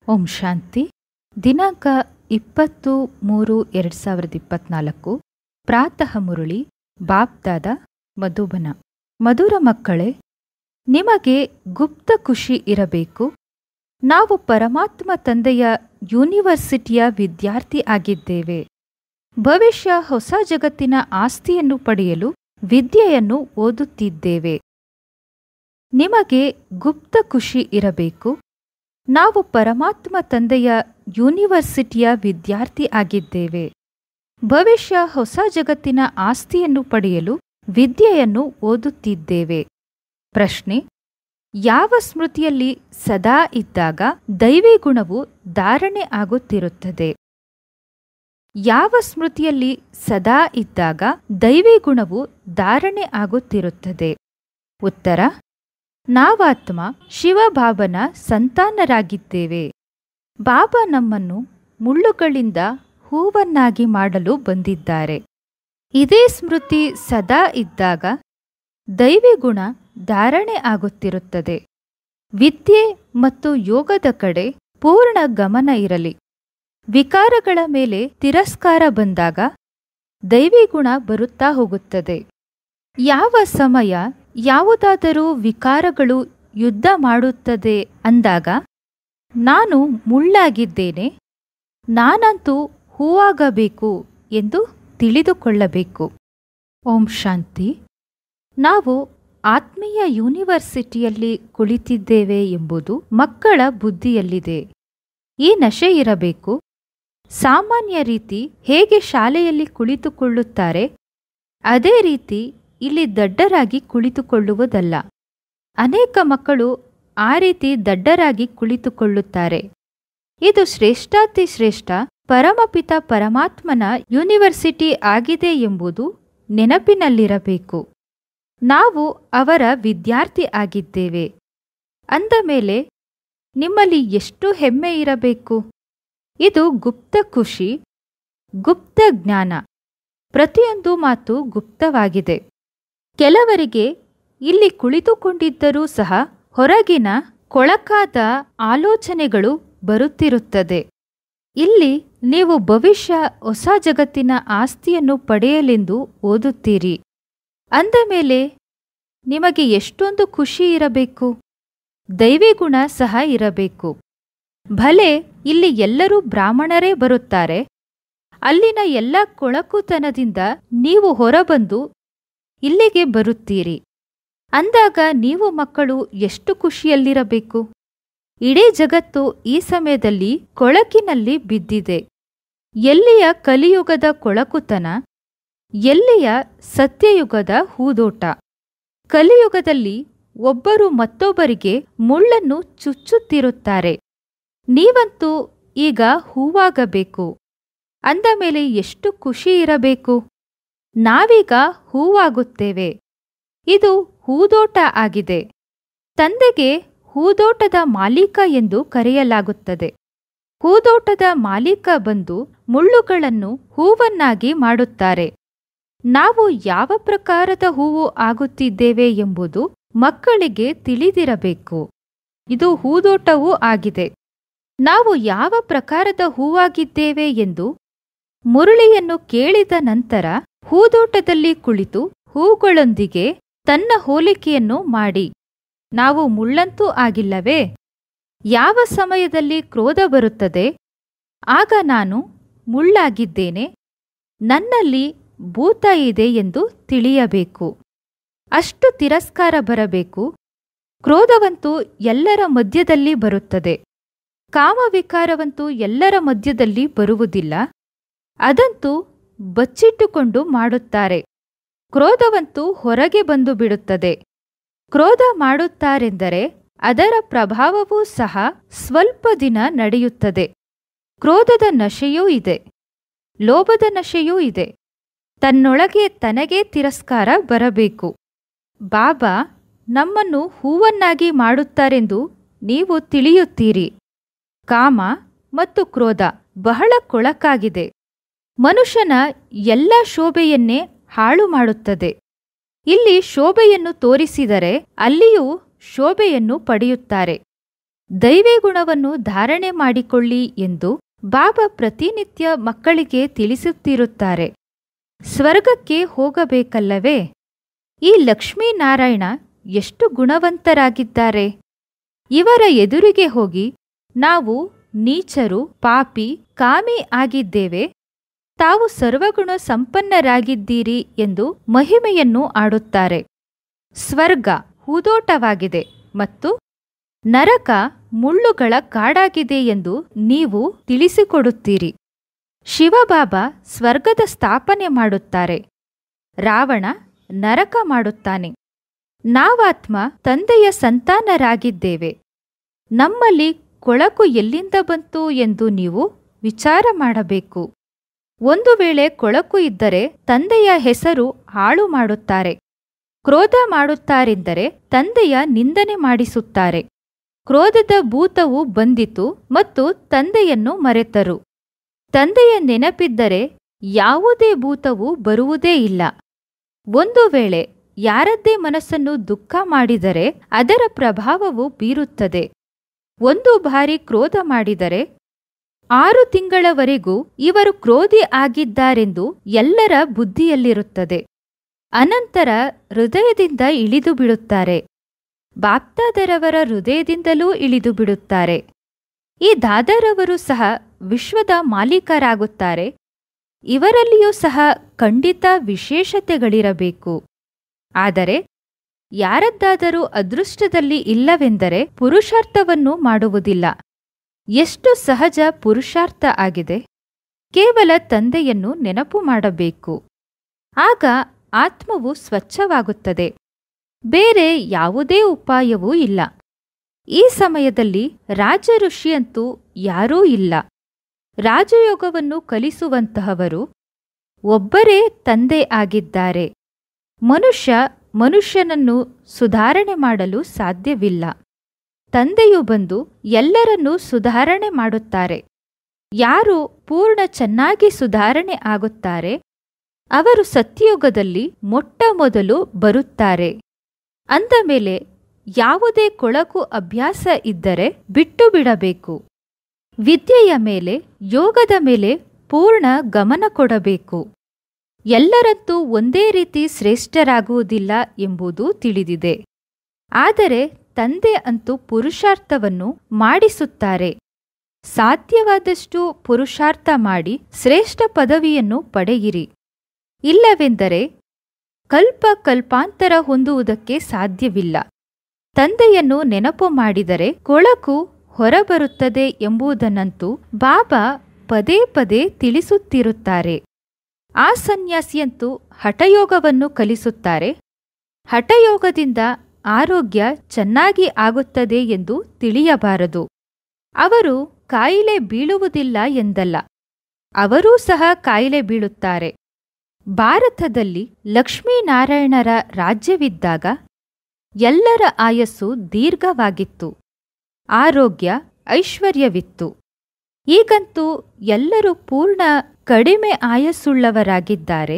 ಓಂ ಶಾಂತಿ. ದಿನಾಂಕ 20-3-2024 ಪ್ರಾತಃ ಮುರುಳಿ ಬಾಪ್ದಾದ ಮಧುಬನ. ಮಧುರ ಮಕ್ಕಳೇ, ನಿಮಗೆ ಗುಪ್ತ ಖುಷಿ ಇರಬೇಕು. ನಾವು ಪರಮಾತ್ಮ ತಂದೆಯ ಯೂನಿವರ್ಸಿಟಿಯ ವಿದ್ಯಾರ್ಥಿ ಆಗಿದ್ದೇವೆ. ಭವಿಷ್ಯ ಹೊಸ ಜಗತ್ತಿನ ಆಸ್ತಿಯನ್ನು ಪಡೆಯಲು ವಿದ್ಯೆಯನ್ನು ಓದುತ್ತಿದ್ದೇವೆ. ನಿಮಗೆ ಗುಪ್ತ ಖುಷಿ ಇರಬೇಕು. ನಾವು ಪರಮಾತ್ಮ ತಂದೆಯ ಯೂನಿವರ್ಸಿಟಿಯ ವಿದ್ಯಾರ್ಥಿ ಆಗಿದ್ದೇವೆ. ಭವಿಷ್ಯ ಹೊಸ ಜಗತ್ತಿನ ಆಸ್ತಿಯನ್ನು ಪಡೆಯಲು ವಿದ್ಯೆಯನ್ನು ಓದುತ್ತಿದ್ದೇವೆ. ಪ್ರಶ್ನೆ: ಯಾವ ಸ್ಮೃತಿಯಲ್ಲಿ ಸದಾ ಇದ್ದಾಗ ದೈವಿ ಗುಣವು ಧಾರಣೆ ಆಗುತ್ತಿರುತ್ತದೆ? ಯಾವ ಸ್ಮೃತಿಯಲ್ಲಿ ಸದಾ ಇದ್ದಾಗ ದೈವಿ ಗುಣವು ಧಾರಣೆ ಆಗುತ್ತಿರುತ್ತದೆ? ಉತ್ತರ: ನಾವಾತ್ಮ ಶಿವಬಾಬನ ಸಂತಾನರಾಗಿದ್ದೇವೆ. ಬಾಬಾ ನಮ್ಮನ್ನು ಮುಳ್ಳುಗಳಿಂದ ಹೂವನ್ನಾಗಿ ಮಾಡಲು ಬಂದಿದ್ದಾರೆ. ಇದೇ ಸ್ಮೃತಿ ಸದಾ ಇದ್ದಾಗ ದೈವಿ ಗುಣ ಧಾರಣೆ ಆಗುತ್ತಿರುತ್ತದೆ. ವಿದ್ಯೆ ಮತ್ತು ಯೋಗದ ಕಡೆ ಪೂರ್ಣ ಗಮನ ಇರಲಿ. ವಿಕಾರಗಳ ಮೇಲೆ ತಿರಸ್ಕಾರ ಬಂದಾಗ ದೈವಿ ಗುಣ ಬರುತ್ತಾ ಹೋಗುತ್ತದೆ. ಯಾವ ಸಮಯ ಯಾವುದಾದರೂ ವಿಕಾರಗಳು ಯುದ್ಧ ಮಾಡುತ್ತದೆ ಅಂದಾಗ ನಾನು ಮುಳ್ಳಾಗಿದ್ದೇನೆ, ನಾನಂತೂ ಹೂವಾಗಬೇಕು ಎಂದು ತಿಳಿದುಕೊಳ್ಳಬೇಕು. ಓಂ ಶಾಂತಿ. ನಾವು ಆತ್ಮೀಯ ಯೂನಿವರ್ಸಿಟಿಯಲ್ಲಿ ಕುಳಿತಿದ್ದೇವೆ ಎಂಬುದು ಮಕ್ಕಳ ಬುದ್ಧಿಯಲ್ಲಿದೆ. ಈ ನಶೆ ಇರಬೇಕು. ಸಾಮಾನ್ಯ ರೀತಿ ಹೇಗೆ ಶಾಲೆಯಲ್ಲಿ ಕುಳಿತುಕೊಳ್ಳುತ್ತಾರೆ ಅದೇ ರೀತಿ ಇಲ್ಲಿ ದಡ್ಡರಾಗಿ ಕುಳಿತುಕೊಳ್ಳುವುದಲ್ಲ. ಅನೇಕ ಮಕ್ಕಳು ಆ ರೀತಿ ದಡ್ಡರಾಗಿ ಕುಳಿತುಕೊಳ್ಳುತ್ತಾರೆ. ಇದು ಶ್ರೇಷ್ಠಾತಿ ಶ್ರೇಷ್ಠ ಪರಮಪಿತ ಪರಮಾತ್ಮನ ಯೂನಿವರ್ಸಿಟಿ ಆಗಿದೆ ಎಂಬುದು ನೆನಪಿನಲ್ಲಿರಬೇಕು. ನಾವು ಅವರ ವಿದ್ಯಾರ್ಥಿ ಆಗಿದ್ದೇವೆ ಅಂದ ಮೇಲೆ ನಿಮ್ಮಲ್ಲಿ ಎಷ್ಟು ಹೆಮ್ಮೆ ಇರಬೇಕು. ಇದು ಗುಪ್ತ ಖುಷಿ, ಗುಪ್ತ ಜ್ಞಾನ. ಪ್ರತಿಯೊಂದು ಮಾತು ಗುಪ್ತವಾಗಿದೆ. ಕೆಲವರಿಗೆ ಇಲ್ಲಿ ಕುಳಿತುಕೊಂಡಿದ್ದರೂ ಸಹ ಹೊರಗಿನ ಕೊಳಕಾದ ಆಲೋಚನೆಗಳು ಬರುತ್ತಿರುತ್ತದೆ. ಇಲ್ಲಿ ನೀವು ಭವಿಷ್ಯ ಹೊಸ ಜಗತ್ತಿನ ಆಸ್ತಿಯನ್ನು ಪಡೆಯಲೆಂದು ಓದುತ್ತೀರಿ ಅಂದ ಮೇಲೆ ನಿಮಗೆ ಎಷ್ಟೊಂದು ಖುಷಿ ಇರಬೇಕು. ದೈವಿ ಗುಣ ಸಹ ಇರಬೇಕು. ಭಲೆ ಇಲ್ಲಿ ಎಲ್ಲರೂ ಬ್ರಾಹ್ಮಣರೇ ಬರುತ್ತಾರೆ. ಅಲ್ಲಿನ ಎಲ್ಲ ಕೊಳಕುತನದಿಂದ ನೀವು ಹೊರಬಂದು ಇಲ್ಲಿಗೆ ಬರುತ್ತೀರಿ ಅಂದಾಗ ನೀವು ಮಕ್ಕಳು ಎಷ್ಟು ಖುಷಿಯಲ್ಲಿರಬೇಕು. ಇಡೀ ಜಗತ್ತು ಈ ಸಮಯದಲ್ಲಿ ಕೊಳಕಿನಲ್ಲಿ ಬಿದ್ದಿದೆ. ಎಲ್ಲಿಯ ಕಲಿಯುಗದ ಕೊಳಕುತನ, ಎಲ್ಲಿಯ ಸತ್ಯಯುಗದ ಹೂದೋಟ. ಕಲಿಯುಗದಲ್ಲಿ ಒಬ್ಬರು ಮತ್ತೊಬ್ಬರಿಗೆ ಮುಳ್ಳನ್ನು ಚುಚ್ಚುತ್ತಿರುತ್ತಾರೆ. ನೀವಂತೂ ಈಗ ಹೂವಾಗಬೇಕು ಅಂದ ಮೇಲೆ ಎಷ್ಟು ಖುಷಿ ಇರಬೇಕು. ನಾವೀಗ ಹೂವಾಗುತ್ತೇವೆ. ಇದು ಹೂದೋಟ ಆಗಿದೆ. ತಂದೆಗೆ ಹೂದೋಟದ ಮಾಲೀಕ ಎಂದು ಕರೆಯಲಾಗುತ್ತದೆ. ಹೂದೋಟದ ಮಾಲೀಕ ಬಂದು ಮುಳ್ಳುಗಳನ್ನು ಹೂವನ್ನಾಗಿ ಮಾಡುತ್ತಾರೆ. ನಾವು ಯಾವ ಪ್ರಕಾರದ ಹೂವು ಆಗುತ್ತಿದ್ದೇವೆ ಎಂಬುದು ಮಕ್ಕಳಿಗೆ ತಿಳಿದಿರಬೇಕು. ಇದು ಹೂದೋಟವೂ ಆಗಿದೆ. ನಾವು ಯಾವ ಪ್ರಕಾರದ ಹೂವಾಗಿದ್ದೇವೆ ಎಂದು ಮುರುಳಿಯನ್ನು ಕೇಳಿದ ನಂತರ ಹೂದೋಟದಲ್ಲಿ ಕುಳಿತು ಹೂಗಳೊಂದಿಗೆ ತನ್ನ ಹೋಲಿಕೆಯನ್ನು ಮಾಡಿ, ನಾವು ಮುಳ್ಳಂತೂ ಆಗಿಲ್ಲವೇ? ಯಾವ ಸಮಯದಲ್ಲಿ ಕ್ರೋಧ ಬರುತ್ತದೆ ಆಗ ನಾನು ಮುಳ್ಳಾಗಿದ್ದೇನೆ, ನನ್ನಲ್ಲಿ ಭೂತ ಇದೆ ಎಂದು ತಿಳಿಯಬೇಕು. ಅಷ್ಟು ತಿರಸ್ಕಾರ ಬರಬೇಕು. ಕ್ರೋಧವಂತೂ ಎಲ್ಲರ ಮಧ್ಯದಲ್ಲಿ ಬರುತ್ತದೆ. ಕಾಮವಿಕಾರವಂತೂ ಎಲ್ಲರ ಮಧ್ಯದಲ್ಲಿ ಬರುವುದಿಲ್ಲ. ಅದಂತೂ ಬಚ್ಚಿಟ್ಟುಕೊಂಡು ಮಾಡುತ್ತಾರೆ. ಕ್ರೋಧವಂತೂ ಹೊರಗೆ ಬಂದು ಬಿಡುತ್ತದೆ. ಕ್ರೋಧ ಮಾಡುತ್ತಾರೆಂದರೆ ಅದರ ಪ್ರಭಾವವೂ ಸಹ ಸ್ವಲ್ಪ ದಿನ ನಡೆಯುತ್ತದೆ. ಕ್ರೋಧದ ನಶೆಯೂ ಇದೆ, ಲೋಭದ ನಶೆಯೂ ಇದೆ. ತನ್ನೊಳಗೆ ತನಗೇ ತಿರಸ್ಕಾರ ಬರಬೇಕು. ಬಾಬಾ ನಮ್ಮನ್ನು ಹೂವನ್ನಾಗಿ ಮಾಡುತ್ತಾರೆಂದು ನೀವು ತಿಳಿಯುತ್ತೀರಿ. ಕಾಮ ಮತ್ತು ಕ್ರೋಧ ಬಹಳ ಕೊಳಕಾಗಿದೆ. ಮನುಷ್ಯನ ಎಲ್ಲ ಶೋಭೆಯನ್ನೇ ಹಾಳು ಮಾಡುತ್ತದೆ. ಇಲ್ಲಿ ಶೋಭೆಯನ್ನು ತೋರಿಸಿದರೆ ಅಲ್ಲಿಯೂ ಶೋಭೆಯನ್ನು ಪಡೆಯುತ್ತಾರೆ. ದೈವಿ ಗುಣವನ್ನು ಧಾರಣೆ ಮಾಡಿಕೊಳ್ಳಿ ಎಂದು ಬಾಬಾ ಪ್ರತಿನಿತ್ಯ ಮಕ್ಕಳಿಗೆ ತಿಳಿಸುತ್ತಿರುತ್ತಾರೆ. ಸ್ವರ್ಗಕ್ಕೆ ಹೋಗಬೇಕಲ್ಲವೇ? ಈ ಲಕ್ಷ್ಮೀನಾರಾಯಣ ಎಷ್ಟು ಗುಣವಂತರಾಗಿದ್ದಾರೆ. ಇವರ ಎದುರಿಗೆ ಹೋಗಿ ನಾವು ನೀಚರು, ಪಾಪಿ, ಕಾಮಿ ಆಗಿದ್ದೇವೆ, ತಾವು ಸರ್ವಗುಣ ಸಂಪನ್ನರಾಗಿದ್ದೀರಿ ಎಂದು ಮಹಿಮೆಯನ್ನು ಆಡುತ್ತಾರೆ. ಸ್ವರ್ಗ ಹೂದೋಟವಾಗಿದೆ ಮತ್ತು ನರಕ ಮುಳ್ಳುಗಳ ಕಾಡಾಗಿದೆ ಎಂದು ನೀವು ತಿಳಿಸಿಕೊಡುತ್ತೀರಿ. ಶಿವಬಾಬಾ ಸ್ವರ್ಗದ ಸ್ಥಾಪನೆ ಮಾಡುತ್ತಾರೆ, ರಾವಣ ನರಕ ಮಾಡುತ್ತಾನೆ. ನಾವಾತ್ಮ ತಂದೆಯ ಸಂತಾನರಾಗಿದ್ದೇವೆ. ನಮ್ಮಲ್ಲಿ ಕೊಳಕು ಎಲ್ಲಿಂದ ಬಂತು ಎಂದು ನೀವು ವಿಚಾರ ಮಾಡಬೇಕು. ಒಂದು ವೇಳೆ ಕೊಳಕು ಇದ್ದರೆ ತಂದೆಯ ಹೆಸರು ಹಾಳು ಮಾಡುತ್ತಾರೆ. ಕ್ರೋಧ ಮಾಡುತ್ತಾರೆಂದರೆ ತಂದೆಯ ನಿಂದನೆ ಮಾಡಿಸುತ್ತಾರೆ. ಕ್ರೋಧದ ಭೂತವು ಬಂದಿತು ಮತ್ತು ತಂದೆಯನ್ನು ಮರೆತರು. ತಂದೆಯ ನೆನಪಿದ್ದರೆ ಯಾವುದೇ ಭೂತವು ಬರುವುದೇ ಇಲ್ಲ. ಒಂದು ವೇಳೆ ಯಾರದ್ದೇ ಮನಸ್ಸನ್ನು ದುಃಖ ಮಾಡಿದರೆ ಅದರ ಪ್ರಭಾವವು ಬೀರುತ್ತದೆ. ಒಂದು ಬಾರಿ ಕ್ರೋಧ ಮಾಡಿದರೆ 6 ತಿಂಗಳವರೆಗೂ ಇವರು ಕ್ರೋಧಿ ಆಗಿದ್ದಾರೆಂದು ಎಲ್ಲರ ಬುದ್ಧಿಯಲ್ಲಿರುತ್ತದೆ. ಅನಂತರ ಹೃದಯದಿಂದ ಇಳಿದು ಬಿಡುತ್ತಾರೆ. ಬಾಪ್ದಾದರವರ ಹೃದಯದಿಂದಲೂ ಇಳಿದು ಬಿಡುತ್ತಾರೆ. ಈ ದಾದರವರು ಸಹ ವಿಶ್ವದ ಮಾಲೀಕರಾಗುತ್ತಾರೆ. ಇವರಲ್ಲಿಯೂ ಸಹ ಖಂಡಿತ ವಿಶೇಷತೆಗಳಿರಬೇಕು. ಆದರೆ ಯಾರದ್ದಾದರೂ ಅದೃಷ್ಟದಲ್ಲಿ ಇಲ್ಲವೆಂದರೆ ಪುರುಷಾರ್ಥವನ್ನು ಮಾಡುವುದಿಲ್ಲ. ಎಷ್ಟು ಸಹಜ ಪುರುಷಾರ್ಥ ಆಗಿದೆ. ಕೇವಲ ತಂದೆಯನ್ನು ನೆನಪು ಮಾಡಬೇಕು. ಆಗ ಆತ್ಮವು ಸ್ವಚ್ಛವಾಗುತ್ತದೆ. ಬೇರೆ ಯಾವುದೇ ಉಪಾಯವೂ ಇಲ್ಲ. ಈ ಸಮಯದಲ್ಲಿ ರಾಜ ಋಷಿಯಂತೂ ಯಾರೂ ಇಲ್ಲ. ರಾಜಯೋಗವನ್ನು ಕಲಿಸುವಂತಹವರು ಒಬ್ಬರೇ ತಂದೆ ಆಗಿದ್ದಾರೆ. ಮನುಷ್ಯನನ್ನು ಸುಧಾರಣೆ ಮಾಡಲು ಸಾಧ್ಯವಿಲ್ಲ. ತಂದೆಯು ಬಂದು ಎಲ್ಲರನ್ನೂ ಸುಧಾರಣೆ ಮಾಡುತ್ತಾರೆ. ಯಾರು ಪೂರ್ಣ ಚೆನ್ನಾಗಿ ಸುಧಾರಣೆ ಆಗುತ್ತಾರೆ ಅವರು ಸತ್ಯಯುಗದಲ್ಲಿ ಮೊಟ್ಟ ಮೊದಲು ಬರುತ್ತಾರೆ. ಅಂದ ಮೇಲೆ ಯಾವುದೇ ಕೊಳಕು ಅಭ್ಯಾಸ ಇದ್ದರೆ ಬಿಟ್ಟು ಬಿಡಬೇಕು. ವಿದ್ಯೆಯ ಮೇಲೆ, ಯೋಗದ ಮೇಲೆ ಪೂರ್ಣ ಗಮನ ಕೊಡಬೇಕು. ಎಲ್ಲರಂತೂ ಒಂದೇ ರೀತಿ ಶ್ರೇಷ್ಠರಾಗುವುದಿಲ್ಲ ಎಂಬುದು ತಿಳಿದಿದೆ. ಆದರೆ ತಂದೆ ಅಂತೂ ಪುರುಷಾರ್ಥವನ್ನು ಮಾಡಿಸುತ್ತಾರೆ. ಸಾಧ್ಯವಾದಷ್ಟು ಪುರುಷಾರ್ಥ ಮಾಡಿ ಶ್ರೇಷ್ಠ ಪದವಿಯನ್ನು ಪಡೆಯಿರಿ. ಇಲ್ಲವೆಂದರೆ ಕಲ್ಪಾಂತರ ಹೊಂದುವುದಕ್ಕೆ ಸಾಧ್ಯವಿಲ್ಲ. ತಂದೆಯನ್ನು ನೆನಪು ಮಾಡಿದರೆ ಕೊಳಕು ಹೊರಬರುತ್ತದೆ ಎಂಬುದನ್ನಂತೂ ಬಾಬಾ ಪದೇ ಪದೇ ತಿಳಿಸುತ್ತಿರುತ್ತಾರೆ. ಆ ಸನ್ಯಾಸಿಯಂತೂ ಹಠಯೋಗವನ್ನು ಕಲಿಸುತ್ತಾರೆ. ಹಠಯೋಗದಿಂದ ಆರೋಗ್ಯ ಚೆನ್ನಾಗಿ ಆಗುತ್ತದೆ ಎಂದು ತಿಳಿಯಬಾರದು. ಅವರು ಕಾಯಿಲೆ ಬೀಳುವುದಿಲ್ಲ ಎಂದಲ್ಲ, ಅವರೂ ಸಹ ಕಾಯಿಲೆ ಬೀಳುತ್ತಾರೆ. ಭಾರತದಲ್ಲಿ ಲಕ್ಷ್ಮೀನಾರಾಯಣರ ರಾಜ್ಯವಿದ್ದಾಗ ಎಲ್ಲರ ಆಯಸ್ಸು ದೀರ್ಘವಾಗಿತ್ತು, ಆರೋಗ್ಯ ಐಶ್ವರ್ಯವಿತ್ತು. ಈಗಂತೂ ಎಲ್ಲರೂ ಪೂರ್ಣ ಕಡಿಮೆ ಆಯಸ್ಸುಳ್ಳವರಾಗಿದ್ದಾರೆ.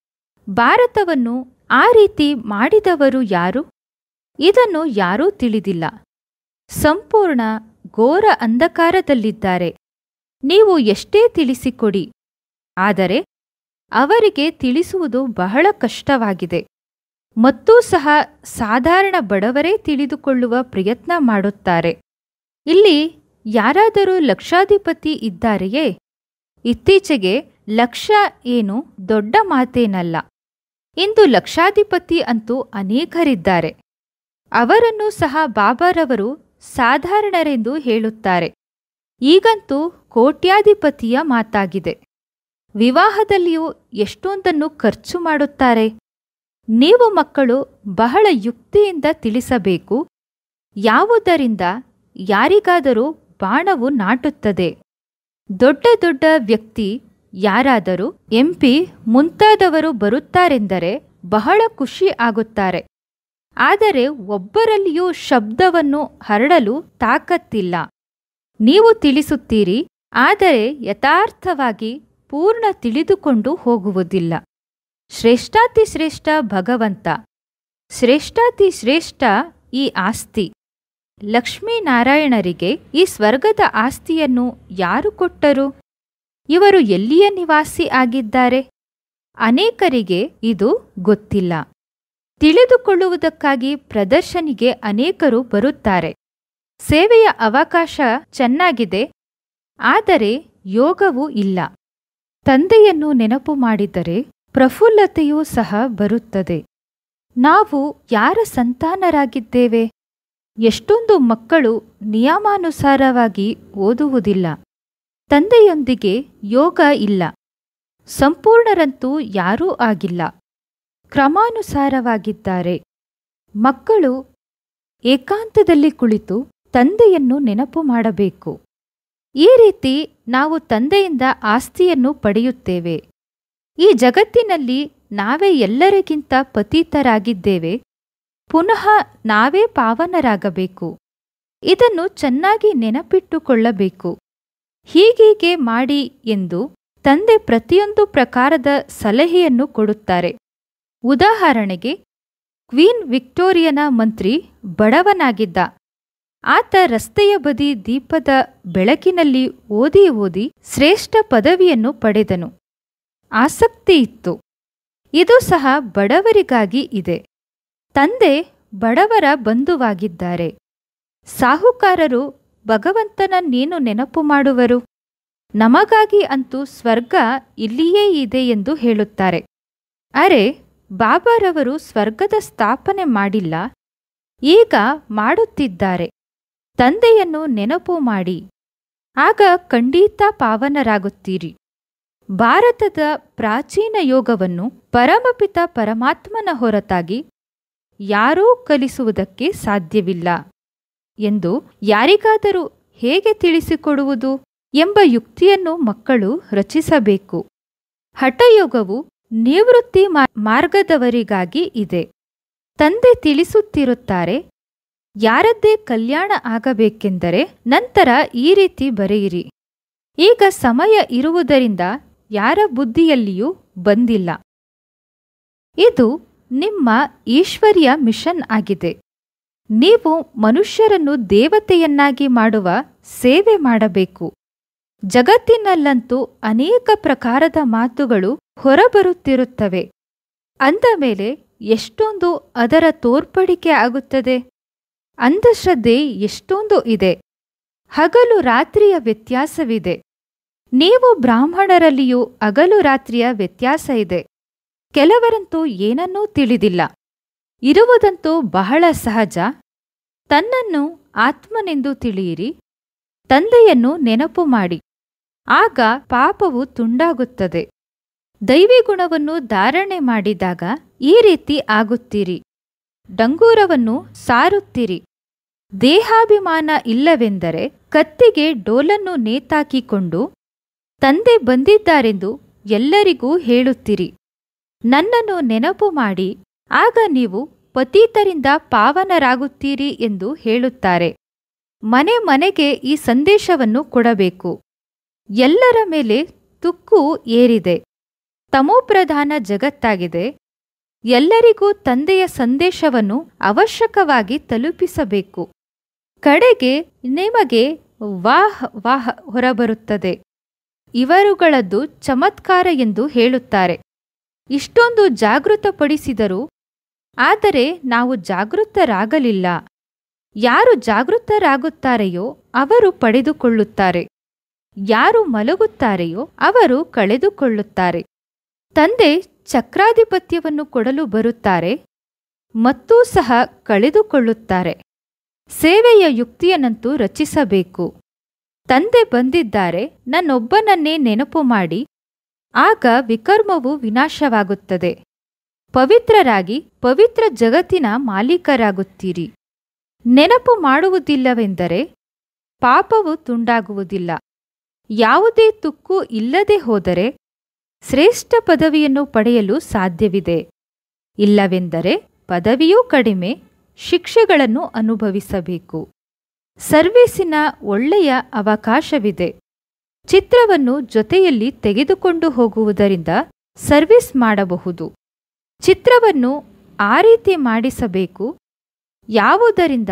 ಭಾರತವನ್ನು ಆ ರೀತಿ ಮಾಡಿದವರು ಯಾರು? ಇದನ್ನು ಯಾರೂ ತಿಳಿದಿಲ್ಲ. ಸಂಪೂರ್ಣ ಘೋರ ಅಂಧಕಾರದಲ್ಲಿದ್ದಾರೆ. ನೀವು ಎಷ್ಟೇ ತಿಳಿಸಿಕೊಡಿ, ಆದರೆ ಅವರಿಗೆ ತಿಳಿಸುವುದು ಬಹಳ ಕಷ್ಟವಾಗಿದೆ. ಮತ್ತೂ ಸಹ ಸಾಧಾರಣ ಬಡವರೇ ತಿಳಿದುಕೊಳ್ಳುವ ಪ್ರಯತ್ನ ಮಾಡುತ್ತಾರೆ. ಇಲ್ಲಿ ಯಾರಾದರೂ ಲಕ್ಷಾಧಿಪತಿ ಇದ್ದಾರೆಯೇ? ಇತ್ತೀಚೆಗೆ ಲಕ್ಷ ಏನು ದೊಡ್ಡ ಮಾತೇನಲ್ಲ. ಇಂದು ಲಕ್ಷಾಧಿಪತಿ ಅಂತೂ ಅನೇಕರಿದ್ದಾರೆ. ಅವರನ್ನೂ ಸಹ ಬಾಬಾರವರು ಸಾಧಾರಣರೆಂದು ಹೇಳುತ್ತಾರೆ. ಈಗಂತೂ ಕೋಟ್ಯಾಧಿಪತಿಯ ಮಾತಾಗಿದೆ. ವಿವಾಹದಲ್ಲಿಯೂ ಎಷ್ಟೊಂದನ್ನು ಖರ್ಚು ಮಾಡುತ್ತಾರೆ. ನೀವು ಮಕ್ಕಳು ಬಹಳ ಯುಕ್ತಿಯಿಂದ ತಿಳಿಸಬೇಕು. ಯಾವುದರಿಂದ ಯಾರಿಗಾದರೂ ಬಾಣವು ನಾಟುತ್ತದೆ. ದೊಡ್ಡ ದೊಡ್ಡ ವ್ಯಕ್ತಿ ಯಾರಾದರೂ MP ಮುಂತಾದವರು ಬರುತ್ತಾರೆಂದರೆ ಬಹಳ ಖುಷಿ ಆಗುತ್ತಾರೆ. ಆದರೆ ಒಬ್ಬರಲ್ಲಿಯೂ ಶಬ್ದವನ್ನು ಹರಡಲು ತಾಕತ್ತಿಲ್ಲ. ನೀವು ತಿಳಿಸುತ್ತೀರಿ, ಆದರೆ ಯಥಾರ್ಥವಾಗಿ ಪೂರ್ಣ ತಿಳಿದುಕೊಂಡು ಹೋಗುವುದಿಲ್ಲ. ಶ್ರೇಷ್ಠಾತಿಶ್ರೇಷ್ಠ ಭಗವಂತ, ಶ್ರೇಷ್ಠಾತಿಶ್ರೇಷ್ಠ ಈ ಆಸ್ತಿ. ಲಕ್ಷ್ಮೀನಾರಾಯಣರಿಗೆ ಈ ಸ್ವರ್ಗದ ಆಸ್ತಿಯನ್ನು ಯಾರು ಕೊಟ್ಟರು? ಇವರು ಎಲ್ಲಿಯ ನಿವಾಸಿ ಆಗಿದ್ದಾರೆ? ಅನೇಕರಿಗೆ ಇದು ಗೊತ್ತಿಲ್ಲ. ತಿಳಿದುಕೊಳ್ಳುವುದಕ್ಕಾಗಿ ಪ್ರದರ್ಶನಿಗೆ ಅನೇಕರು ಬರುತ್ತಾರೆ. ಸೇವೆಯ ಅವಕಾಶ ಚೆನ್ನಾಗಿದೆ, ಆದರೆ ಯೋಗವೂ ಇಲ್ಲ. ತಂದೆಯನ್ನು ನೆನಪು ಮಾಡಿದರೆ ಪ್ರಫುಲ್ಲತೆಯೂ ಸಹ ಬರುತ್ತದೆ. ನಾವು ಯಾರ ಸಂತಾನರಾಗಿದ್ದೇವೆ? ಎಷ್ಟೊಂದು ಮಕ್ಕಳು ನಿಯಮಾನುಸಾರವಾಗಿ ಓದುವುದಿಲ್ಲ. ತಂದೆಯೊಂದಿಗೆ ಯೋಗ ಇಲ್ಲ. ಸಂಪೂರ್ಣರಂತೂ ಯಾರೂ ಆಗಿಲ್ಲ. ಕ್ರಮಾನುಸಾರವಾಗಿದ್ದಾರೆ. ಮಕ್ಕಳು ಏಕಾಂತದಲ್ಲಿ ಕುಳಿತು ತಂದೆಯನ್ನು ನೆನಪು ಮಾಡಬೇಕು. ಈ ರೀತಿ ನಾವು ತಂದೆಯಿಂದ ಆಸ್ತಿಯನ್ನು ಪಡೆಯುತ್ತೇವೆ. ಈ ಜಗತ್ತಿನಲ್ಲಿ ನಾವೇ ಎಲ್ಲರಿಗಿಂತ ಪತಿತರಾಗಿದ್ದೇವೆ. ಪುನಃ ನಾವೇ ಪಾವನರಾಗಬೇಕು. ಇದನ್ನು ಚೆನ್ನಾಗಿ ನೆನಪಿಟ್ಟುಕೊಳ್ಳಬೇಕು. ಹೀಗೀಗೆ ಮಾಡಿ ಎಂದು ತಂದೆ ಪ್ರತಿಯೊಂದು ಪ್ರಕಾರದ ಸಲಹೆಯನ್ನು ಕೊಡುತ್ತಾರೆ. ಉದಾಹರಣೆಗೆ, ಕ್ವೀನ್ ವಿಕ್ಟೋರಿಯನ ಮಂತ್ರಿ ಬಡವನಾಗಿದ್ದ. ಆತ ರಸ್ತೆಯ ಬದಿ ದೀಪದ ಬೆಳಕಿನಲ್ಲಿ ಓದಿ ಓದಿ ಶ್ರೇಷ್ಠ ಪದವಿಯನ್ನು ಪಡೆದನು. ಆಸಕ್ತಿ ಇತ್ತು. ಇದು ಸಹ ಬಡವರಿಗಾಗಿ ಇದೆ. ತಂದೆ ಬಡವರ ಬಂಧುವಾಗಿದ್ದಾರೆ. ಸಾಹುಕಾರರು ಭಗವಂತನನ್ನೇನು ನೆನಪು ಮಾಡುವರು? ನಮಗಾಗಿ ಅಂತೂ ಸ್ವರ್ಗ ಇಲ್ಲಿಯೇ ಇದೆ ಎಂದು ಹೇಳುತ್ತಾರೆ. ಅರೆ, ಬಾಬಾರವರು ಸ್ವರ್ಗದ ಸ್ಥಾಪನೆ ಮಾಡಿಲ್ಲ, ಈಗ ಮಾಡುತ್ತಿದ್ದಾರೆ. ತಂದೆಯನ್ನು ನೆನಪು ಮಾಡಿ, ಆಗ ಖಂಡಿತ ಪಾವನರಾಗುತ್ತೀರಿ. ಭಾರತದ ಪ್ರಾಚೀನ ಯೋಗವನ್ನು ಪರಮಪಿತ ಪರಮಾತ್ಮನ ಹೊರತಾಗಿ ಯಾರೂ ಕಲಿಸುವುದಕ್ಕೆ ಸಾಧ್ಯವಿಲ್ಲ ಎಂದು ಯಾರಿಗಾದರೂ ಹೇಗೆ ತಿಳಿಸಿಕೊಡುವುದು ಎಂಬ ಯುಕ್ತಿಯನ್ನು ಮಕ್ಕಳು ರಚಿಸಬೇಕು. ಹಠಯೋಗವು ನಿವೃತ್ತಿ ಮಾರ್ಗದವರಿಗಾಗಿ ಇದೆ. ತಂದೆ ತಿಳಿಸುತ್ತಿರುತ್ತಾರೆ, ಯಾರದ್ದೇ ಕಲ್ಯಾಣ ಆಗಬೇಕೆಂದರೆ ನಂತರ ಈ ರೀತಿ ಬರೆಯಿರಿ. ಈಗ ಸಮಯ ಇರುವುದರಿಂದ ಯಾರ ಬುದ್ಧಿಯಲ್ಲಿಯೂ ಬಂದಿಲ್ಲ. ಇದು ನಿಮ್ಮ ಈಶ್ವರ್ಯ ಮಿಷನ್ ಆಗಿದೆ. ನೀವು ಮನುಷ್ಯರನ್ನು ದೇವತೆಯನ್ನಾಗಿ ಮಾಡುವ ಸೇವೆ ಮಾಡಬೇಕು. ಜಗತ್ತಿನಲ್ಲಂತೂ ಅನೇಕ ಪ್ರಕಾರದ ಮಾತುಗಳು ಹೊರಬರುತ್ತಿರುತ್ತವೆ. ಅಂದ ಮೇಲೆ ಎಷ್ಟೊಂದು ಅದರ ತೋರ್ಪಡಿಕೆ ಆಗುತ್ತದೆ. ಅಂಧಶ್ರದ್ಧೆ ಎಷ್ಟೊಂದು ಇದೆ. ಹಗಲು ರಾತ್ರಿಯ ವ್ಯತ್ಯಾಸವಿದೆ. ನೀವು ಬ್ರಾಹ್ಮಣರಲ್ಲಿಯೂ ಹಗಲು ರಾತ್ರಿಯ ವ್ಯತ್ಯಾಸ ಇದೆ. ಕೆಲವರಂತೂ ಏನನ್ನೂ ತಿಳಿದಿಲ್ಲ. ಇರುವುದಂತೂ ಬಹಳ ಸಹಜ. ತನ್ನನ್ನು ಆತ್ಮನೆಂದು ತಿಳಿಯಿರಿ. ತಂದೆಯನ್ನು ನೆನಪು ಮಾಡಿ, ಆಗ ಪಾಪವು ತುಂಡಾಗುತ್ತದೆ. ದೈವಿ ಗುಣವನ್ನು ಧಾರಣೆ ಮಾಡಿದಾಗ ಈ ರೀತಿ ಆಗುತ್ತೀರಿ. ಡಂಗೂರವನ್ನು ಸಾರುತ್ತೀರಿ. ದೇಹಾಭಿಮಾನ ಇಲ್ಲವೆಂದರೆ ಕತ್ತಿಗೆ ಡೋಲನ್ನು ನೇತಾಕಿಕೊಂಡು ತಂದೆ ಬಂದಿದ್ದಾರೆಂದು ಎಲ್ಲರಿಗೂ ಹೇಳುತ್ತೀರಿ. ನನ್ನನ್ನು ನೆನಪು ಮಾಡಿ, ಆಗ ನೀವು ಪತೀತರಿಂದ ಪಾವನರಾಗುತ್ತೀರಿ ಎಂದು ಹೇಳುತ್ತಾರೆ. ಮನೆ ಮನೆಗೆ ಈ ಸಂದೇಶವನ್ನು ಕೊಡಬೇಕು. ಎಲ್ಲರ ಮೇಲೆ ತುಕ್ಕು ಏರಿದೆ. ತಮೋಪ್ರಧಾನ ಜಗತ್ತಾಗಿದೆ. ಎಲ್ಲರಿಗೂ ತಂದೆಯ ಸಂದೇಶವನ್ನು ಅವಶ್ಯಕವಾಗಿ ತಲುಪಿಸಬೇಕು. ಕಡೆಗೆ ನಿಮಗೆ ವಾಹ್ ವಾಹ್ ಹೊರಬರುತ್ತದೆ. ಇವರುಗಳದ್ದು ಚಮತ್ಕಾರ ಎಂದು ಹೇಳುತ್ತಾರೆ. ಇಷ್ಟೊಂದು ಜಾಗೃತಪಡಿಸಿದರು, ಆದರೆ ನಾವು ಜಾಗೃತರಾಗಲಿಲ್ಲ. ಯಾರು ಜಾಗೃತರಾಗುತ್ತಾರೆಯೋ ಅವರು ಪಡೆದುಕೊಳ್ಳುತ್ತಾರೆ. ಯಾರು ಮಲಗುತ್ತಾರೆಯೋ ಅವರು ಕಳೆದುಕೊಳ್ಳುತ್ತಾರೆ. ತಂದೆ ಚಕ್ರಾಧಿಪತ್ಯವನ್ನು ಕೊಡಲು ಬರುತ್ತಾರೆ ಮತ್ತೂ ಸಹ ಕಳೆದುಕೊಳ್ಳುತ್ತಾರೆ. ಸೇವೆಯ ಯುಕ್ತಿಯನ್ನಂತೂ ರಚಿಸಬೇಕು. ತಂದೆ ಬಂದಿದ್ದಾರೆ, ನನ್ನೊಬ್ಬನನ್ನೇ ನೆನಪು ಮಾಡಿ, ಆಗ ವಿಕರ್ಮವು ವಿನಾಶವಾಗುತ್ತದೆ. ಪವಿತ್ರರಾಗಿ ಪವಿತ್ರ ಜಗತ್ತಿನ ಮಾಲೀಕರಾಗುತ್ತೀರಿ. ನೆನಪು ಮಾಡುವುದಿಲ್ಲವೆಂದರೆ ಪಾಪವು ತುಂಡಾಗುವುದಿಲ್ಲ. ಯಾವುದೇ ತುಕ್ಕು ಇಲ್ಲದೆ ಹೋದರೆ ಶ್ರೇಷ್ಠ ಪದವಿಯನ್ನು ಪಡೆಯಲು ಸಾಧ್ಯವಿದೆ. ಇಲ್ಲವೆಂದರೆ ಪದವಿಯೂ ಕಡಿಮೆ, ಶಿಕ್ಷೆಗಳನ್ನು ಅನುಭವಿಸಬೇಕು. ಸರ್ವೀಸಿನ ಒಳ್ಳೆಯ ಅವಕಾಶವಿದೆ. ಚಿತ್ರವನ್ನು ಜೊತೆಯಲ್ಲಿ ತೆಗೆದುಕೊಂಡು ಹೋಗುವುದರಿಂದ ಸರ್ವೀಸ್ ಮಾಡಬಹುದು. ಚಿತ್ರವನ್ನು ಆ ರೀತಿ ಮಾಡಿಸಬೇಕು ಯಾವುದರಿಂದ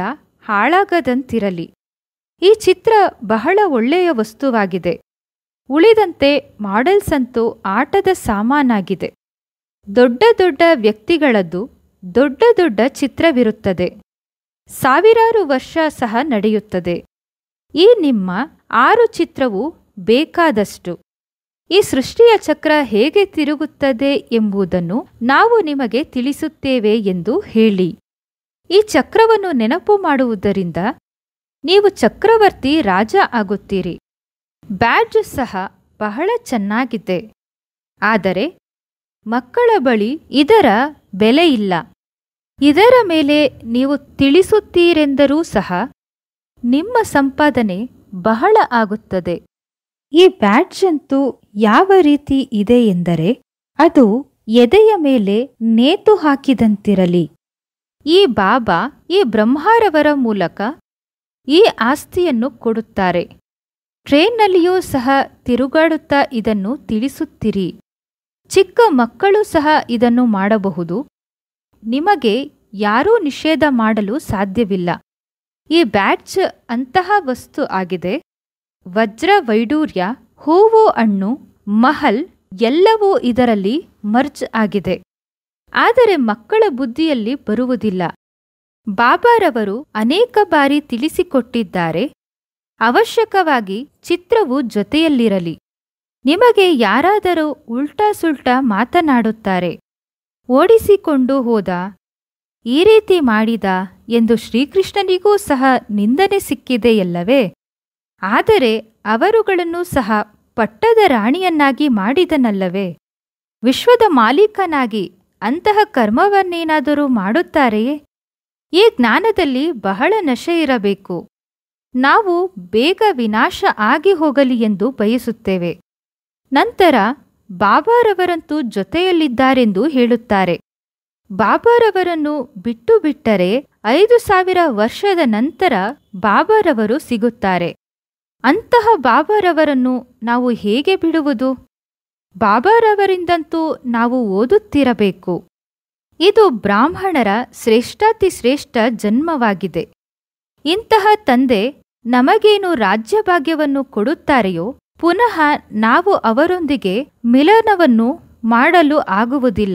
ಹಾಳಾಗದಂತಿರಲಿ. ಈ ಚಿತ್ರ ಬಹಳ ಒಳ್ಳೆಯ ವಸ್ತುವಾಗಿದೆ. ಉಳಿದಂತೆ ಮಾಡೆಲ್ಸ್ ಅಂತೂ ಆಟದ ಸಾಮಾನಾಗಿದೆ. ದೊಡ್ಡ ದೊಡ್ಡ ವ್ಯಕ್ತಿಗಳದ್ದು ದೊಡ್ಡ ದೊಡ್ಡ ಚಿತ್ರವಿರುತ್ತದೆ. ಸಾವಿರಾರು ವರ್ಷ ಸಹ ನಡೆಯುತ್ತದೆ. ಈ ನಿಮ್ಮ 6 ಚಿತ್ರವು ಬೇಕಾದಷ್ಟು. ಈ ಸೃಷ್ಟಿಯ ಚಕ್ರ ಹೇಗೆ ತಿರುಗುತ್ತದೆ ಎಂಬುದನ್ನು ನಾವು ನಿಮಗೆ ತಿಳಿಸುತ್ತೇವೆ ಎಂದು ಹೇಳಿ. ಈ ಚಕ್ರವನ್ನು ನೆನಪು ಮಾಡುವುದರಿಂದ ನೀವು ಚಕ್ರವರ್ತಿ ರಾಜ ಆಗುತ್ತೀರಿ. ಬ್ಯಾಡ್ಜ್ ಸಹ ಬಹಳ ಚೆನ್ನಾಗಿದೆ. ಆದರೆ ಮಕ್ಕಳ ಬಳಿ ಇದರ ಬೆಲೆ ಇಲ್ಲ. ಇದರ ಮೇಲೆ ನೀವು ತಿಳಿಸುತ್ತೀರೆಂದರೂ ಸಹ ನಿಮ್ಮ ಸಂಪಾದನೆ ಬಹಳ ಆಗುತ್ತದೆ. ಈ ಬ್ಯಾಡ್ಜ್ ಅಂತೂ ಯಾವ ರೀತಿ ಇದೆ ಎಂದರೆ ಅದು ಎದೆಯ ಮೇಲೆ ನೇತು ಹಾಕಿದಂತಿರಲಿ. ಈ ಬಾಬಾ ಈ ಬ್ರಹ್ಮಾರವರ ಮೂಲಕ ಈ ಆಸ್ತಿಯನ್ನು ಕೊಡುತ್ತಾರೆ. ಟ್ರೇನ್ನಲ್ಲಿಯೂ ಸಹ ತಿರುಗಾಡುತ್ತಾ ಇದನ್ನು ತಿಳಿಸುತ್ತಿರಿ. ಚಿಕ್ಕ ಮಕ್ಕಳು ಸಹ ಇದನ್ನು ಮಾಡಬಹುದು. ನಿಮಗೆ ಯಾರೂ ನಿಷೇಧ ಮಾಡಲು ಸಾಧ್ಯವಿಲ್ಲ. ಈ ಬ್ಯಾಡ್ಜ್ ಅಂತಹ ವಸ್ತು ಆಗಿದೆ. ವಜ್ರ, ವೈಡೂರ್ಯ, ಹೂವು, ಹಣ್ಣು, ಮಹಲ್ ಎಲ್ಲವೂ ಇದರಲ್ಲಿ ಮರ್ಜ್ ಆಗಿದೆ. ಆದರೆ ಮಕ್ಕಳ ಬುದ್ಧಿಯಲ್ಲಿ ಬರುವುದಿಲ್ಲ. ಬಾಬಾರವರು ಅನೇಕ ಬಾರಿ ತಿಳಿಸಿಕೊಟ್ಟಿದ್ದಾರೆ, ಅವಶ್ಯಕವಾಗಿ ಚಿತ್ರವು ಜೊತೆಯಲ್ಲಿರಲಿ. ನಿಮಗೆ ಯಾರಾದರೂ ಉಲ್ಟಾ ಸುಲ್ಟಾ ಮಾತನಾಡುತ್ತಾರೆ. ಓಡಿಸಿಕೊಂಡು ಹೋದ, ಈ ರೀತಿ ಮಾಡಿದ ಎಂದು ಶ್ರೀಕೃಷ್ಣನಿಗೂ ಸಹ ನಿಂದನೆ ಸಿಕ್ಕಿದೆಯಲ್ಲವೇ? ಆದರೆ ಅವರುಗಳನ್ನು ಸಹ ಪಟ್ಟದ ರಾಣಿಯನ್ನಾಗಿ ಮಾಡಿದನಲ್ಲವೇ? ವಿಶ್ವದ ಮಾಲೀಕನಾಗಿ ಅಂತಹ ಕರ್ಮವನ್ನೇನಾದರೂ ಮಾಡುತ್ತಾರೆಯೇ? ಈ ಜ್ಞಾನದಲ್ಲಿ ಬಹಳ ನಶೆ ಇರಬೇಕು. ನಾವು ಬೇಗ ವಿನಾಶ ಆಗಿ ಹೋಗಲಿ ಎಂದು ಬಯಸುತ್ತೇವೆ. ನಂತರ ಬಾಬಾರವರಂತೂ ಜೊತೆಯಲ್ಲಿದ್ದಾರೆಂದು ಹೇಳುತ್ತಾರೆ. ಬಾಬಾರವರನ್ನು ಬಿಟ್ಟು ಬಿಟ್ಟರೆ 5000 ವರ್ಷದ ನಂತರ ಬಾಬಾರವರು ಸಿಗುತ್ತಾರೆ. ಅಂತಹ ಬಾಬಾರವರನ್ನು ನಾವು ಹೇಗೆ ಬಿಡುವುದು? ಬಾಬಾರವರಿಂದಂತೂ ನಾವು ಓದುತ್ತಿರಬೇಕು. ಇದು ಬ್ರಾಹ್ಮಣರ ಶ್ರೇಷ್ಠಾತಿಶ್ರೇಷ್ಠ ಜನ್ಮವಾಗಿದೆ. ಇಂತಹ ತಂದೆ ನಮಗೇನು ರಾಜ್ಯಭಾಗ್ಯವನ್ನು ಕೊಡುತ್ತಾರೆಯೋ ಪುನಃ ನಾವು ಅವರೊಂದಿಗೆ ಮಿಲನವನ್ನು ಮಾಡಲು ಆಗುವುದಿಲ್ಲ.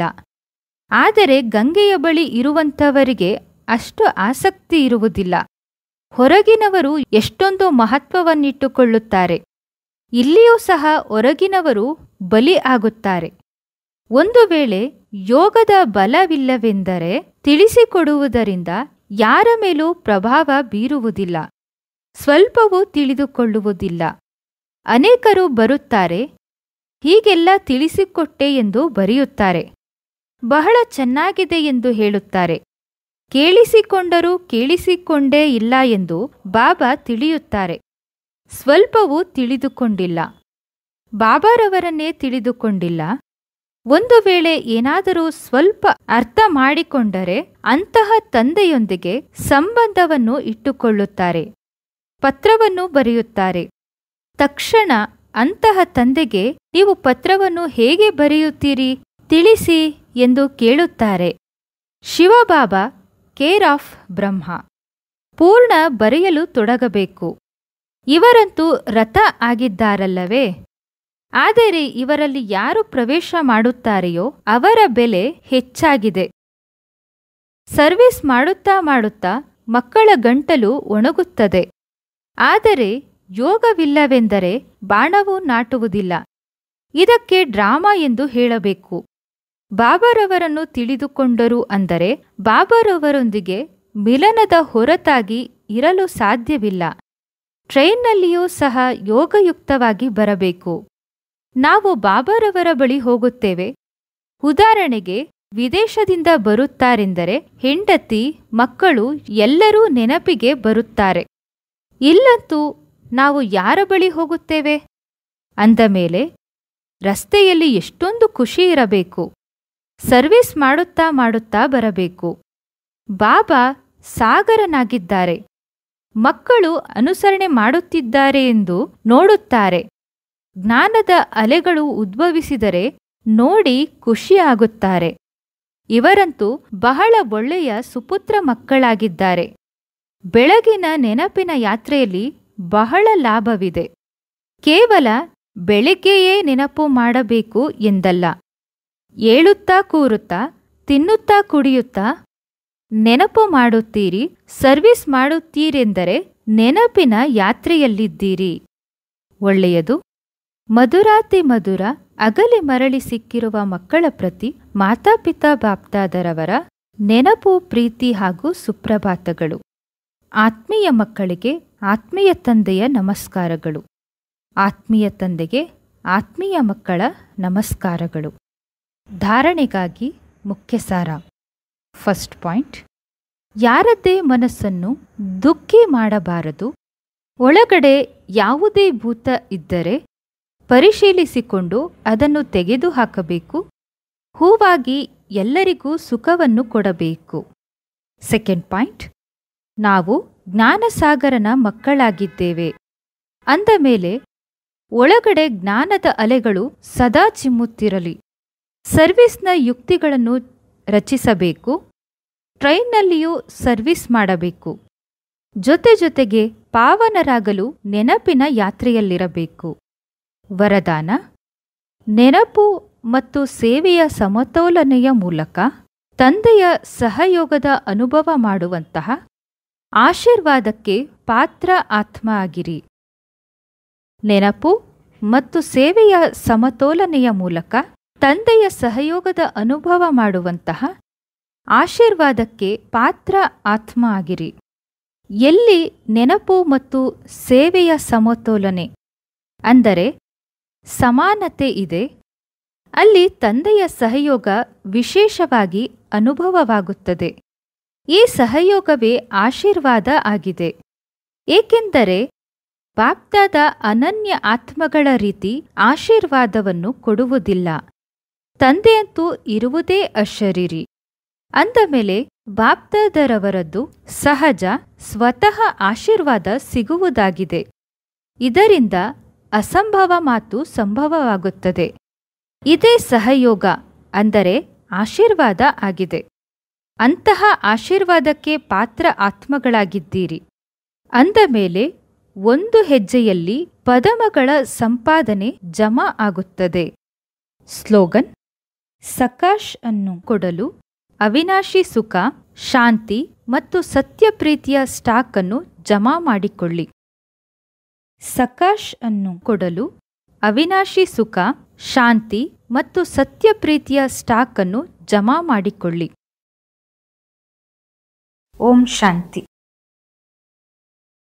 ಆದರೆ ಗಂಗೆಯ ಬಳಿ ಇರುವಂಥವರಿಗೆ ಅಷ್ಟು ಆಸಕ್ತಿ ಇರುವುದಿಲ್ಲ. ಹೊರಗಿನವರು ಎಷ್ಟೊಂದು ಮಹತ್ವವನ್ನಿಟ್ಟುಕೊಳ್ಳುತ್ತಾರೆ. ಇಲ್ಲಿಯೂ ಸಹ ಹೊರಗಿನವರು ಬಲಿ ಆಗುತ್ತಾರೆ. ಒಂದು ವೇಳೆ ಯೋಗದ ಬಲವಿಲ್ಲವೆಂದರೆ ತಿಳಿಸಿಕೊಡುವುದರಿಂದ ಯಾರ ಮೇಲೂ ಪ್ರಭಾವ ಬೀರುವುದಿಲ್ಲ. ಸ್ವಲ್ಪವೂ ತಿಳಿದುಕೊಳ್ಳುವುದಿಲ್ಲ. ಅನೇಕರು ಬರುತ್ತಾರೆ, ಹೀಗೆಲ್ಲ ತಿಳಿಸಿಕೊಟ್ಟೆ ಎಂದು ಬರೆಯುತ್ತಾರೆ. ಬಹಳ ಚೆನ್ನಾಗಿದೆ ಎಂದು ಹೇಳುತ್ತಾರೆ. ಕೇಳಿಸಿಕೊಂಡರೂ ಕೇಳಿಸಿಕೊಂಡೇ ಇಲ್ಲ ಎಂದು ಬಾಬಾ ತಿಳಿಯುತ್ತಾರೆ. ಸ್ವಲ್ಪವೂ ತಿಳಿದುಕೊಂಡಿಲ್ಲ. ಬಾಬಾರವರನ್ನೇ ತಿಳಿದುಕೊಂಡಿಲ್ಲ. ಒಂದು ವೇಳೆ ಏನಾದರೂ ಸ್ವಲ್ಪ ಅರ್ಥ ಮಾಡಿಕೊಂಡರೆ ಅಂತಹ ತಂದೆಯೊಂದಿಗೆ ಸಂಬಂಧವನ್ನು ಇಟ್ಟುಕೊಳ್ಳುತ್ತಾರೆ. ಪತ್ರವನ್ನು ಬರೆಯುತ್ತಾರೆ. ತಕ್ಷಣ ಅಂತಹ ತಂದೆಗೆ ನೀವು ಪತ್ರವನ್ನು ಹೇಗೆ ಬರೆಯುತ್ತೀರಿ ತಿಳಿಸಿ ಎಂದು ಕೇಳುತ್ತಾರೆ. ಶಿವಬಾಬಾ ಕೇರ್ ಆಫ್ ಬ್ರಹ್ಮ ಪೂರ್ಣ ಬರೆಯಲು ತೊಡಗಬೇಕು. ಇವರಂತೂ ರಥ ಆಗಿದ್ದಾರಲ್ಲವೇ? ಆದರೆ ಇವರಲ್ಲಿ ಯಾರು ಪ್ರವೇಶ ಮಾಡುತ್ತಾರೆಯೋ ಅವರ ಬೆಲೆ ಹೆಚ್ಚಾಗಿದೆ. ಸರ್ವಿಸ್ ಮಾಡುತ್ತಾ ಮಾಡುತ್ತಾ ಮಕ್ಕಳ ಗಂಟಲು ಒಣಗುತ್ತದೆ. ಆದರೆ ಯೋಗವಿಲ್ಲವೆಂದರೆ ಬಾಣವೂ ನಾಟುವುದಿಲ್ಲ. ಇದಕ್ಕೆ ಡ್ರಾಮಾ ಎಂದು ಹೇಳಬೇಕು. ಬಾಬಾರವರನ್ನು ತಿಳಿದುಕೊಂಡರು ಅಂದರೆ ಬಾಬಾರವರೊಂದಿಗೆ ಮಿಲನದ ಹೊರತಾಗಿ ಇರಲು ಸಾಧ್ಯವಿಲ್ಲ. ಟ್ರೈನ್ನಲ್ಲಿಯೂ ಸಹ ಯೋಗಯುಕ್ತವಾಗಿ ಬರಬೇಕು. ನಾವು ಬಾಬಾರವರ ಬಳಿ ಹೋಗುತ್ತೇವೆ. ಉದಾಹರಣೆಗೆ ವಿದೇಶದಿಂದ ಬರುತ್ತಾರೆಂದರೆ ಹೆಂಡತಿ, ಮಕ್ಕಳು ಎಲ್ಲರೂ ನೆನಪಿಗೆ ಬರುತ್ತಾರೆ. ಇಲ್ಲಂತೂ ನಾವು ಯಾರ ಬಳಿ ಹೋಗುತ್ತೇವೆ? ಅಂದ ಮೇಲೆ ರಸ್ತೆಯಲ್ಲಿ ಎಷ್ಟೊಂದು ಖುಷಿ ಇರಬೇಕು. ಸರ್ವಿಸ್ ಮಾಡುತ್ತಾ ಮಾಡುತ್ತಾ ಬರಬೇಕು. ಬಾಬಾ ಸಾಗರನಾಗಿದ್ದಾರೆ. ಮಕ್ಕಳು ಅನುಸರಣೆ ಮಾಡುತ್ತಿದ್ದಾರೆ ಎಂದು ನೋಡುತ್ತಾರೆ. ಜ್ಞಾನದ ಅಲೆಗಳು ಉದ್ಭವಿಸಿದರೆ ನೋಡಿ ಖುಷಿಯಾಗುತ್ತಾರೆ. ಇವರಂತೂ ಬಹಳ ಒಳ್ಳೆಯ ಸುಪುತ್ರ ಮಕ್ಕಳಾಗಿದ್ದಾರೆ. ಬೆಳಗಿನ ನೆನಪಿನ ಯಾತ್ರೆಯಲ್ಲಿ ಬಹಳ ಲಾಭವಿದೆ. ಕೇವಲ ಬೆಳಿಗ್ಗೆಯೇ ನೆನಪು ಮಾಡಬೇಕು ಎಂದಲ್ಲ. ಏಳುತ್ತಾ ಕೂರುತ್ತಾ, ತಿನ್ನುತ್ತಾ ಕುಡಿಯುತ್ತಾ ನೆನಪು ಮಾಡುತ್ತೀರಿ, ಸರ್ವಿಸ್ ಮಾಡುತ್ತೀರೆಂದರೆ ನೆನಪಿನ ಯಾತ್ರೆಯಲ್ಲಿದ್ದೀರಿ. ಒಳ್ಳೆಯದು. ಮಧುರಾತಿ ಮಧುರ ಅಗಲಿ ಮರಳಿ ಸಿಕ್ಕಿರುವ ಮಕ್ಕಳ ಪ್ರತಿ ಮಾತಾಪಿತಾ ಬಾಪ್ದಾದರವರ ನೆನಪು, ಪ್ರೀತಿ ಹಾಗೂ ಸುಪ್ರಭಾತಗಳು. ಆತ್ಮೀಯ ಮಕ್ಕಳಿಗೆ ಆತ್ಮೀಯ ತಂದೆಯ ನಮಸ್ಕಾರಗಳು. ಆತ್ಮೀಯ ತಂದೆಗೆ ಆತ್ಮೀಯ ಮಕ್ಕಳ ನಮಸ್ಕಾರಗಳು. ಧಾರಣೆಗಾಗಿ ಮುಖ್ಯ ಸಾರ. ಫಸ್ಟ್ ಪಾಯಿಂಟ್, ಯಾರದ್ದೇ ಮನಸ್ಸನ್ನು ದುಃಖಿ ಮಾಡಬಾರದು. ಒಳಗಡೆ ಯಾವುದೇ ಭೂತ ಇದ್ದರೆ ಪರಿಶೀಲಿಸಿಕೊಂಡು ಅದನ್ನು ತೆಗೆದುಹಾಕಬೇಕು. ಹೂವಾಗಿ ಎಲ್ಲರಿಗೂ ಸುಖವನ್ನು ಕೊಡಬೇಕು. ಸೆಕೆಂಡ್ ಪಾಯಿಂಟ್, ನಾವು ಜ್ಞಾನಸಾಗರನ ಮಕ್ಕಳಾಗಿದ್ದೇವೆ ಅಂದ ಮೇಲೆ ಒಳಗಡೆ ಜ್ಞಾನದ ಅಲೆಗಳು ಸದಾ ಚಿಮ್ಮುತ್ತಿರಲಿ. ಸರ್ವಿಸ್ನ ಯುಕ್ತಿಗಳನ್ನು ರಚಿಸಬೇಕು. ಟ್ರೈನ್ನಲ್ಲಿಯೂ ಸರ್ವಿಸ್ ಮಾಡಬೇಕು. ಜೊತೆಗೆ ಪಾವನರಾಗಲು ನೆನಪಿನ ಯಾತ್ರೆಯಲ್ಲಿರಬೇಕು. ವರದಾನ: ನೆನಪು ಮತ್ತು ಸೇವೆಯ ಸಮತೋಲನೆಯ ಮೂಲಕ ತಂದೆಯ ಸಹಯೋಗದ ಅನುಭವ ಮಾಡುವಂತಹ ಆಶೀರ್ವಾದಕ್ಕೆ ಪಾತ್ರ ಆತ್ಮ ಆಗಿರಿ. ನೆನಪು ಮತ್ತು ಸೇವೆಯ ಸಮತೋಲನೆಯ ಮೂಲಕ ತಂದೆಯ ಸಹಯೋಗದ ಅನುಭವ ಮಾಡುವಂತಹ ಆಶೀರ್ವಾದಕ್ಕೆ ಪಾತ್ರ ಆತ್ಮ ಆಗಿರಿ. ಎಲ್ಲಿ ನೆನಪು ಮತ್ತು ಸೇವೆಯ ಸಮತೋಲನೆ ಅಂದರೆ ಸಮಾನತೆ ಇದೆ, ಅಲ್ಲಿ ತಂದೆಯ ಸಹಯೋಗ ವಿಶೇಷವಾಗಿ ಅನುಭವವಾಗುತ್ತದೆ. ಈ ಸಹಯೋಗವೇ ಆಶೀರ್ವಾದ ಆಗಿದೆ. ಏಕೆಂದರೆ ಬಾಪ್ದಾದ ಅನನ್ಯ ಆತ್ಮಗಳ ರೀತಿ ಆಶೀರ್ವಾದವನ್ನು ಕೊಡುವುದಿಲ್ಲ. ತಂದೆಯಂತೂ ಇರುವುದೇ ಅಶರೀರಿ. ಅಂದ ಮೇಲೆ ಬಾಪ್ದಾದರವರದ್ದು ಸಹಜ ಸ್ವತಃ ಆಶೀರ್ವಾದ ಸಿಗುವುದಾಗಿದೆ. ಇದರಿಂದ ಅಸಂಭವ ಮಾತು ಸಂಭವವಾಗುತ್ತದೆ. ಇದೇ ಸಹಯೋಗ ಅಂದರೆ ಆಶೀರ್ವಾದ ಆಗಿದೆ. ಅಂತಹ ಆಶೀರ್ವಾದಕ್ಕೆ ಪಾತ್ರ ಆತ್ಮಗಳಾಗಿದ್ದೀರಿ. ಅಂದ ಮೇಲೆ ಒಂದು ಹೆಜ್ಜೆಯಲ್ಲಿ ಪದಮಗಳ ಸಂಪಾದನೆ ಜಮಾ ಆಗುತ್ತದೆ. ಸ್ಲೋಗನ್: ಸಕಾಶ್ ಅನ್ನು ಕೊಡಲು ಅವಿನಾಶಿ ಸುಖ, ಶಾಂತಿ ಮತ್ತು ಸತ್ಯಪ್ರೀತಿಯ ಸ್ಟಾಕ್ ಅನ್ನು ಜಮಾ ಮಾಡಿಕೊಳ್ಳಿ. ಸಕಾಶ್ ಅನ್ನು ಕೊಡಲು ಅವಿನಾಶಿ ಸುಖ, ಶಾಂತಿ ಮತ್ತು ಸತ್ಯಪ್ರೀತಿಯ ಸ್ಟಾಕ್ ಅನ್ನು ಜಮಾ ಮಾಡಿಕೊಳ್ಳಿ. ಓಂ ಶಾಂತಿ.